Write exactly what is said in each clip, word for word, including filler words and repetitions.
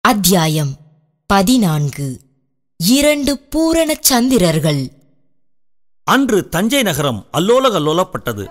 அத்தியாயம் பதினான்கு. இரண்டு பூரண சந்திரர்கள். அன்று தஞ்சை நகரம் அல்லோல கல்லோலப்பட்டது.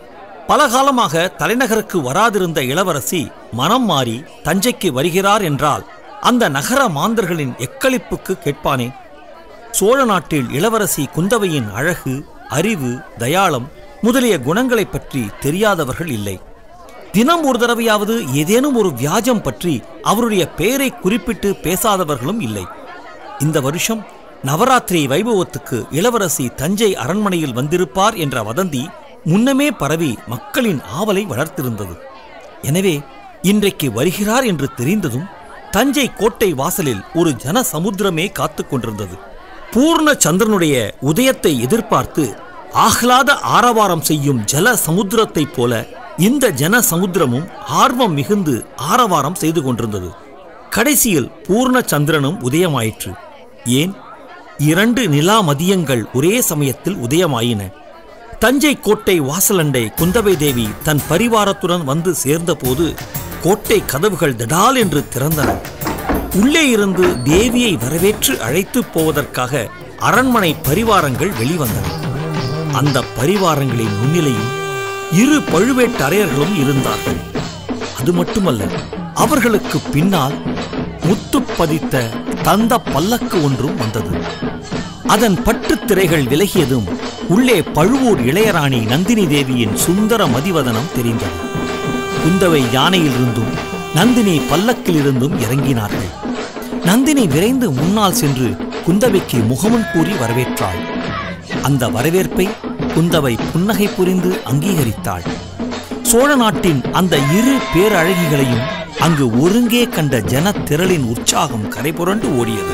பலகாலமாக தலைநகருக்கு வராதிருந்த இளவரசி மனம் மாறி தஞ்சைக்கு வருகிறார் என்றால் அந்த நகர மாந்தர்களின் எக்களிப்புக்கு கேட்பானே. சோழ நாட்டில் இளவரசி குந்தவையின் அழகு, அறிவு, தயாளம் முதலிய குணங்களைப் பற்றி தெரியாதவர்கள் இல்லை. தினம் ஒரு தடவையாவது ஏதேனும் ஒரு வியாஜம் பற்றி அவருடைய பெயரை குறிப்பிட்டு பேசாதவர்களும் இல்லை. இந்த வருஷம் நவராத்திரி வைபவத்துக்கு இளவரசி தஞ்சை அரண்மனையில் வந்திருப்பார் என்ற வதந்தி முன்னமே பரவி மக்களின் ஆவலை வளர்த்திருந்தது. எனவே இன்றைக்கு வருகிறார் என்று தெரிந்ததும் தஞ்சை கோட்டை வாசலில் ஒரு ஜன சமுத்திரமே காத்து கொண்டிருந்தது. பூர்ண சந்திரனுடைய உதயத்தை எதிர்பார்த்து ஆஹ்லாத ஆரவாரம் செய்யும் ஜல சமுத்திரத்தைப் போல இந்த ஜன சமுத்திரமும் ஆர்வம் மிகுந்து ஆரவாரம் செய்து கொண்டிருந்தது. கடைசியில் பூர்ண சந்திரனும் உதயமாயிற்று. ஏன், இரண்டு நிலா மதியங்கள் ஒரே சமயத்தில் உதயமாயின. தஞ்சை கோட்டை வாசலண்டை குந்தவை தேவி தன் பரிவாரத்துடன் வந்து சேர்ந்தபோது கோட்டை கதவுகள் தடால் என்று திறந்தன. உள்ளே இருந்து தேவியை வரவேற்று அழைத்து போவதற்காக அரண்மனை பரிவாரங்கள் வெளிவந்தன. அந்த பரிவாரங்களின் முன்னிலையில் இரு பழுவேட்டரையர்களும் இருந்தார்கள். அது மட்டுமல்ல, அவர்களுக்கு பின்னால் முத்து பதித்த தந்த பல்லக்கு ஒன்றும் வந்தது. அதன் பட்டு திரைகள் விலகியதும் உள்ளே பழுவூர் இளையராணி நந்தினி தேவியின் சுந்தர மதிவதனம் தெரிந்தது. குந்தவை யானையிலிருந்தும் நந்தினி பல்லக்கிலிருந்தும் இறங்கினார்கள். நந்தினி விரைந்து முன்னால் சென்று குந்தவைக்கு முகமன் கூறி வரவேற்றாள். அந்த வரவேற்பை குந்தவை புன்னகை புரிந்து அங்கீகரித்தாள். சோழ நாட்டின் அந்த இரு பேரழகிகளையும் அங்கு ஒருங்கே கண்ட ஜன திரளின் உற்சாகம் கரைபுரண்டு ஓடியது.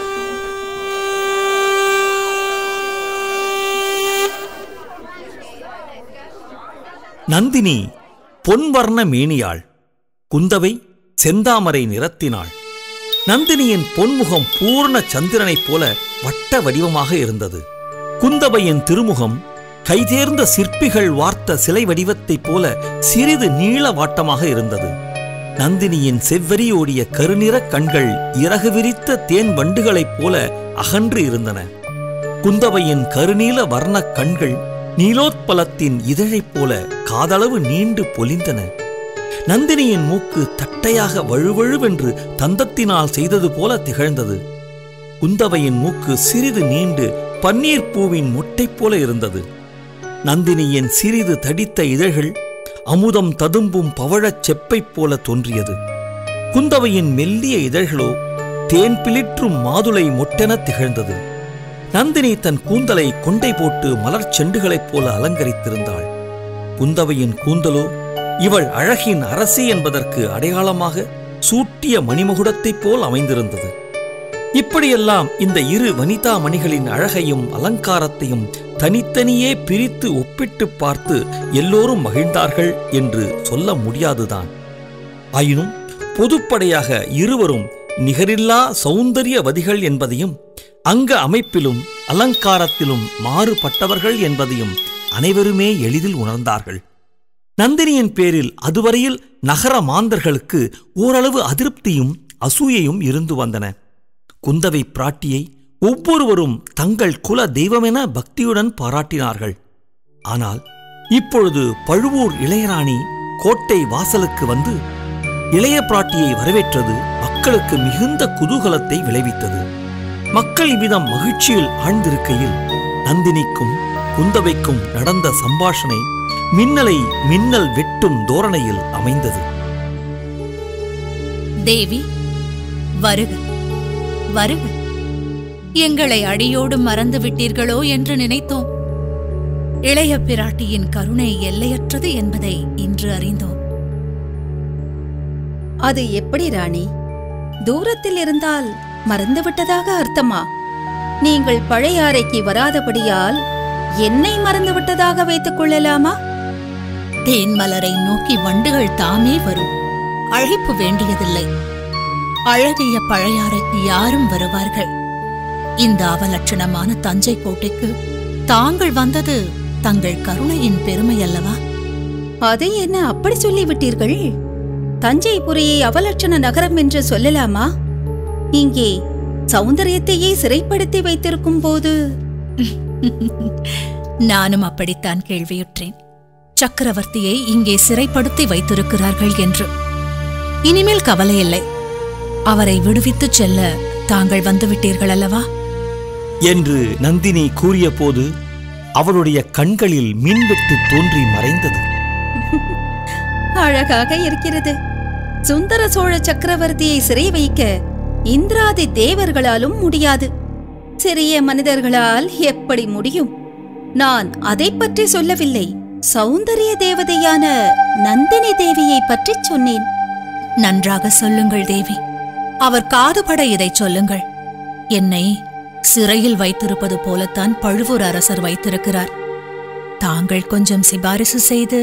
நந்தினி பொன்வர்ண மேனியாள், குந்தவை செந்தாமரை நிறத்தினாள். நந்தினியின் பொன்முகம் பூர்ண சந்திரனைப் போல வட்ட வடிவமாக இருந்தது. குந்தவையின் திருமுகம் கைதேர்ந்த சிற்பிகள் வார்த்த சிலை வடிவத்தைப் போல சிறிது நீள வாட்டமாக இருந்தது. நந்தினியின் செவ்வரி ஓடிய கருநிற கண்கள் இறகு விரித்த தேன் வண்டுகளைப் போல அகன்று இருந்தன. குந்தவையின் கருநீல வர்ண கண்கள் நீலோத்பலத்தின் இதழைப் போல காதளவு நீண்டு பொலிந்தன. நந்தினியின் மூக்கு தட்டையாக வழுவழுவென்று தந்தத்தினால் செய்தது போல திகழ்ந்தது. குந்தவையின் மூக்கு சிறிது நீண்டு பன்னீர் பூவின் மொட்டை போல இருந்தது. நந்தினியின் சிறிது தடித்த இதழ்கள் அமுதம் ததும்பும் பவழச் செப்பைப் போல தோன்றியது. குந்தவையின் மெல்லிய இதழ்களோ தேன் பிளிற்றும் மாதுளை மொட்டென திகழ்ந்தது. நந்தினி தன் கூந்தலை கொண்டை போட்டு மலர் செண்டுகளைப் போல அலங்கரித்திருந்தாள். குந்தவையின் கூந்தலோ இவள் அழகின் அரசி என்பதற்கு அடையாளமாக சூட்டிய மணிமகுடத்தைப் போல் அமைந்திருந்தது. இப்படியெல்லாம் இந்த இரு வனிதா மணிகளின் அழகையும் அலங்காரத்தையும் தனித்தனியே பிரித்து ஒப்பிட்டு பார்த்து எல்லோரும் மகிழ்ந்தார்கள் என்று சொல்ல முடியாதுதான். ஆயினும் பொதுப்படையாக இருவரும் நிகரில்லா சௌந்தரியவதிகள் என்பதையும் அங்க அமைப்பிலும் அலங்காரத்திலும் மாறுபட்டவர்கள் என்பதையும் அனைவருமே எளிதில் உணர்ந்தார்கள். நந்தினியின் பேரில் அதுவரையில் நகர மாந்தர்களுக்கு ஓரளவு அதிருப்தியும் அசூயையும் இருந்து வந்தன. குந்தவை பிராட்டியை ஒவ்வொருவரும் தங்கள் குல தெய்வமென பக்தியுடன் பாராட்டினார்கள். ஆனால் இப்பொழுது பழுவூர் இளையராணி கோட்டை வாசலுக்கு வந்து இளைய பிராட்டியை வரவேற்றது மக்களுக்கு மிகுந்த குதூகலத்தை விளைவித்தது. மக்கள் இவ்விதம் மகிழ்ச்சியில் ஆழ்ந்திருக்கையில் நந்தினிக்கும் குந்தவைக்கும் நடந்த சம்பாஷணை மின்னலை மின்னல் வெட்டும் தோரணையில் அமைந்தது. தேவி வருக வருக, எங்களை அடியோடு மறந்து விட்டீர்களோ என்று நினைத்தோம். இளைய பிராட்டியின் கருணை எல்லையற்றது என்பதை இன்று அறிந்தோம். அது எப்படி ராணி? தூரத்தில் இருந்தால் மறந்துவிட்டதாக அர்த்தமா? நீங்கள் பழையாறைக்கு வராதபடியால் என்னை மறந்துவிட்டதாக வைத்துக் கொள்ளலாமா? தேன்மலரை நோக்கி வண்டுகள் தாமே வரும், அழைப்பு வேண்டியதில்லை. அழகிய பழையாறைக்கு யாரும் வருவார்கள். இந்த அவலட்சணமான தஞ்சை கோட்டைக்கு தாங்கள் வந்தது தங்கள் கருணையின் பெருமை அல்லவா? அதை என்ன அப்படி சொல்லிவிட்டீர்கள்? தஞ்சைபுரியை அவலட்சண நகரம் என்று சொல்லலாமா? இங்கே சௌந்தரியத்தையே சிறைப்படுத்தி வைத்திருக்கும் போது நானும் அப்படித்தான் கேள்வியுற்றேன். சக்கரவர்த்தியை இங்கே சிறைப்படுத்தி வைத்திருக்கிறார்கள் என்று. இனிமேல் கவலையில்லை. அவரை விடுவித்துச் செல்ல தாங்கள் வந்துவிட்டீர்கள் அல்லவா என்று நந்தினி கூறிய போது அவளுடைய கண்களில் மின்வெட்டு தோன்றி மறைந்தது. அழகாக இருக்கிறது. சுந்தர சோழ சக்கரவர்த்தியை சிறை வைக்க இந்திராதி தேவர்களாலும் முடியாது. சிறிய மனிதர்களால் எப்படி முடியும்? நான் அதை பற்றி சொல்லவில்லை. சௌந்தரிய தேவதையான நந்தினி தேவியை பற்றி சொன்னேன். நன்றாக சொல்லுங்கள் தேவி. அவர் காதுபட இதை சொல்லுங்கள். என்னை சிறையில் வைத்திருப்பது போலத்தான் பழுவூர் அரசர் வைத்திருக்கிறார். தாங்கள் கொஞ்சம் சிபாரிசு செய்து...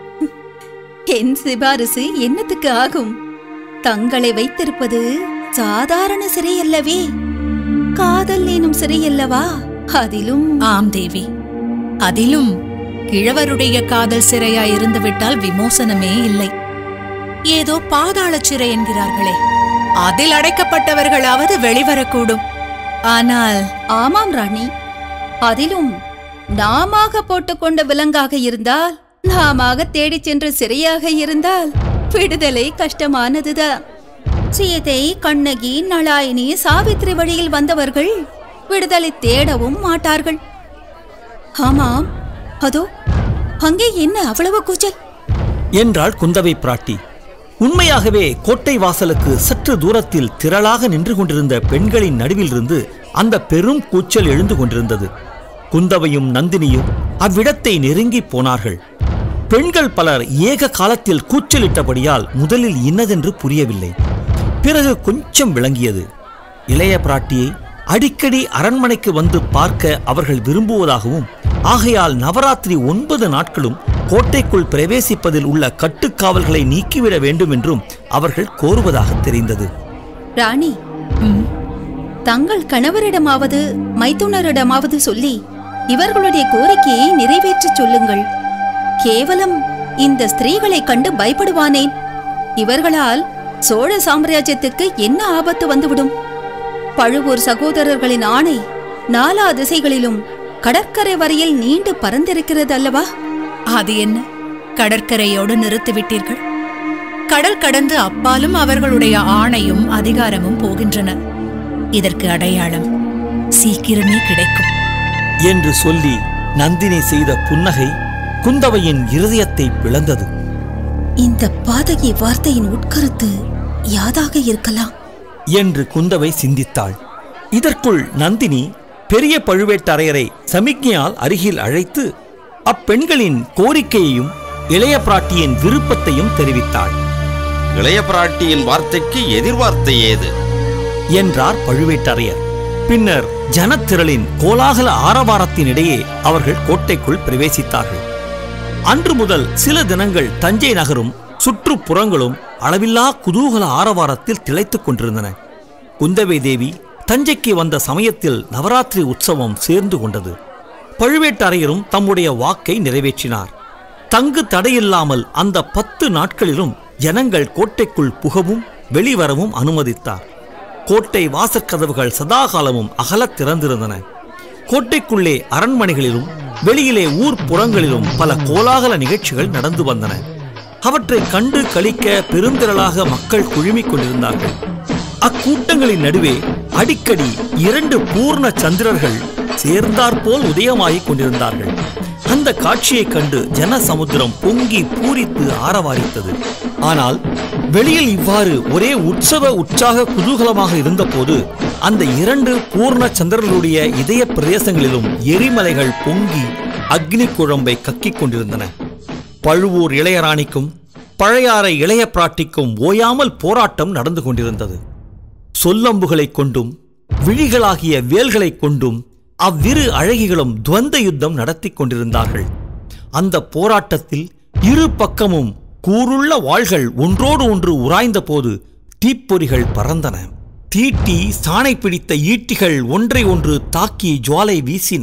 என் சிபாரிசு என்னத்துக்கு ஆகும்? தங்களை வைத்திருப்பது சாதாரண சிறை அல்லவே, காதல் எனும் சிறை அல்லவா? அதிலும்... ஆம் தேவி, அதிலும் கிழவருடைய காதல் சிறையாயிருந்து விட்டால் விமோசனமே இல்லை. ஏதோ பாதாள சிறை என்கிறார்களே, அதில் அடைக்கப்பட்டவர்களாவது வெளிவரக்கூடும். ஆனால்... ஆமாம் ராணி, அதிலும் நாமாக போட்டுக்கொண்ட விலங்காக இருந்தால், நாமாக தேடிச் சென்று சிறையாக இருந்தால் விடுதலை கஷ்டமானதுதான். சீதை, கண்ணகி, நளாயினி, சாவித்திரி வழியில் வந்தவர்கள் விடுதலை தேடவும் மாட்டார்கள். ஆமாம், அதோ அங்கே என்ன அவ்வளவு கூச்சல் என்றாள் குந்தவை பிராட்டி. உண்மையாகவே கோட்டை வாசலுக்கு சற்று தூரத்தில் திரளாக நின்று கொண்டிருந்த பெண்களின் நடுவிலிருந்து அந்த பெரும் கூச்சல் எழுந்து கொண்டிருந்தது. குந்தவையும் நந்தினியும் அவ்விடத்தை நெருங்கி போனார்கள். பெண்கள் பலர் ஏக காலத்தில் கூச்சலிட்டபடியால் முதலில் இன்னதென்று புரியவில்லை. பிறகு கொஞ்சம் விளங்கியது. இளைய பிராட்டியை அடிக்கடி அரண்மனைக்கு வந்து பார்க்க அவர்கள் விரும்புவதாகவும், ஆகையால் நவராத்திரி ஒன்பது நாட்களும் கோட்டைக்குள் பிரவேசிப்பதில் உள்ள கட்டுக்காவல்களை நீக்கிவிட வேண்டும் என்றும் அவர்கள் கோருவதாக தெரிந்தது. ராணி, தங்கள் கணவரிடமாவது மைத்துனரிடமாவது சொல்லி இவர்களுடைய கோரிக்கையை நிறைவேற்றச் சொல்லுங்கள். கேவலம் இந்த ஸ்திரீகளை கண்டு பயப்படுவானேன்? இவர்களால் சோழ சாம்ராஜ்யத்துக்கு என்ன ஆபத்து வந்துவிடும்? பழுவூர் சகோதரர்களின் ஆணை நாலா திசைகளிலும் கடற்கரை வரையில் நீண்டு பறந்திருக்கிறது அல்லவா? அது என்ன, கடற்கரையோடு நிறுத்திவிட்டீர்கள்? கடல் கடந்து அப்பாலும் அவர்களுடைய ஆணையும் அதிகாரமும் போகின்றன. இதற்கு அடையாளம் சீக்கிரமே கிடைக்கும் என்று சொல்லி நந்தினி செய்த புன்னகை குந்தவையின் இருதயத்தை பிளந்தது. இந்த பாதகி வார்த்தையின் உட்கருத்து யாதாக இருக்கலாம் என்று குந்தவை சிந்தித்தாள். இதற்குள் நந்தினி பெரிய பழுவேட்டரையரை சமிக்ஞையால் அருகில் அழைத்து அப்பெண்களின் கோரிக்கையையும் இளைய பிராட்டியின் விருப்பத்தையும் தெரிவித்தாள். இளைய பிராட்டியின் வார்த்தைக்கு எதிர்வார்த்தை ஏது என்றார் பழுவேட்டரையர். பின்னர் ஜனத்திரளின் கோலாகல ஆரவாரத்தினிடையே அவர்கள் கோட்டைக்குள் பிரவேசித்தார்கள். அன்று முதல் சில தினங்கள் தஞ்சை நகரும் சுற்றுப்புறங்களும் அளவில்லா குதூகல ஆரவாரத்தில் திளைத்துக் கொண்டிருந்தன. குந்தவை தேவி தஞ்சைக்கு வந்த சமயத்தில் நவராத்திரி உற்சவம் சேர்ந்து கொண்டது. பழுவேட்டரையரும் தம்முடைய வாக்கை நிறைவேற்றினார். தங்கு தடையில்லாமல் அந்த பத்து நாட்களிலும் ஜனங்கள் கோட்டைக்குள் புகவும் வெளிவரவும் அனுமதித்தார். கோட்டை வாசற்கதவுகள் சதாகாலமும் அகலத் திறந்திருந்தன. கோட்டைக்குள்ளே அரண்மனைகளிலும் வெளியிலே ஊர் புறங்களிலும் பல கோலாகல நிகழ்ச்சிகள் நடந்து வந்தன. அவற்றை கண்டு களிக்க பெருந்திரளாக மக்கள் குழுமிக் கொண்டிருந்தார்கள். அக்கூட்டங்களின் நடுவே அடிக்கடி இரண்டு பூர்ண சந்திரர்கள் சேர்ந்தாற்போல் உதயமாகிக் கொண்டிருந்தார்கள். அந்த காட்சியைக் கண்டு ஜனசமுத்திரம் பொங்கி பூரித்து ஆரவாரித்தது. ஆனால் வெளியில் இவ்வாறு ஒரே உற்சவ உற்சாக குதூகலமாக இருந்தபோது அந்த இரண்டு பூர்ண சந்திரர்களுடைய இதய பிரதேசங்களிலும் எரிமலைகள் பொங்கி அக்னி குழம்பை கக்கிக் கொண்டிருந்தன. பழுவூர் இளையராணிக்கும் பழையாறை இளைய பிராட்டிக்கும் ஓயாமல் போராட்டம் நடந்து கொண்டிருந்தது. சொல்லம்புகளைக் கொண்டும் விழிகளாகிய வேல்களைக் கொண்டும் அவ்விரு அழகிகளும் துவந்த யுத்தம் நடத்தி கொண்டிருந்தார்கள். அந்த போராட்டத்தில் இரு பக்கமும் கூருள்ள வாள்கள் ஒன்றோடு ஒன்று உராய்ந்த போது தீப்பொறிகள் பறந்தன. தீட்டி சாணை பிடித்த ஈட்டிகள் ஒன்றை ஒன்று தாக்கி ஜுவாலை வீசின.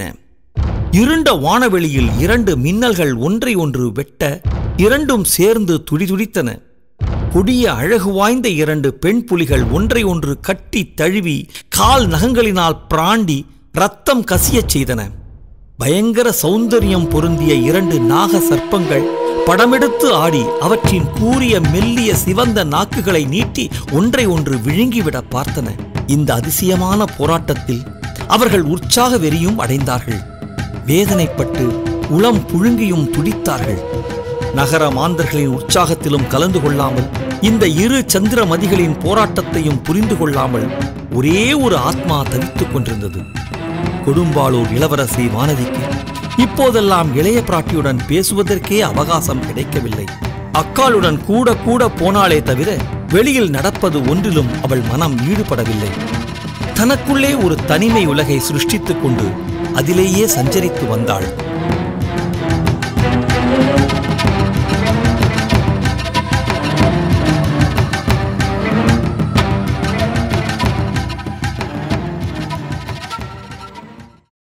இருண்ட வானவெளியில் இரண்டு மின்னல்கள் ஒன்றை ஒன்று வெட்ட இரண்டும் சேர்ந்து துடிதுடித்தன. கொடிய அழகு வாய்ந்த இரண்டு பெண் புலிகள் ஒன்றை ஒன்று கட்டி தழுவி கால் நகங்களினால் பிராண்டி ரத்தம் கசியச் செய்தன. பயங்கர சௌந்தரியம் பொருந்திய இரண்டு நாக சர்ப்பங்கள் படமெடுத்து ஆடி அவற்றின் கூரிய மெல்லிய சிவந்த நாக்குகளை நீட்டி ஒன்றை ஒன்று விழுங்கிவிட பார்த்தன. இந்த அதிசயமான போராட்டத்தில் அவர்கள் உற்சாக வெறியும் அடைந்தார்கள். வேதனைப்பட்டு உளம் புழுங்கியும் துடித்தார்கள். நகர மாந்தர்களின் உற்சாகத்திலும் கலந்து கொள்ளாமல், இந்த இரு சந்திரமதிகளின் போராட்டத்தையும் புரிந்து கொள்ளாமல் ஒரே ஒரு ஆத்மா தவித்துக் கொண்டிருந்தது. கொடும்பாளூர் இளவரசி வானதிக்கு இப்போதெல்லாம் இளைய பிராட்டியுடன் பேசுவதற்கே அவகாசம் கிடைக்கவில்லை. அக்காளுடன் கூட கூட போனாலே தவிர வெளியில் நடப்பது ஒன்றிலும் அவள் மனம் ஈடுபடவில்லை. தனக்குள்ளே ஒரு தனிமை உலகை சிருஷ்டித்துக் கொண்டு அதிலேயே சஞ்சரித்து வந்தாள்.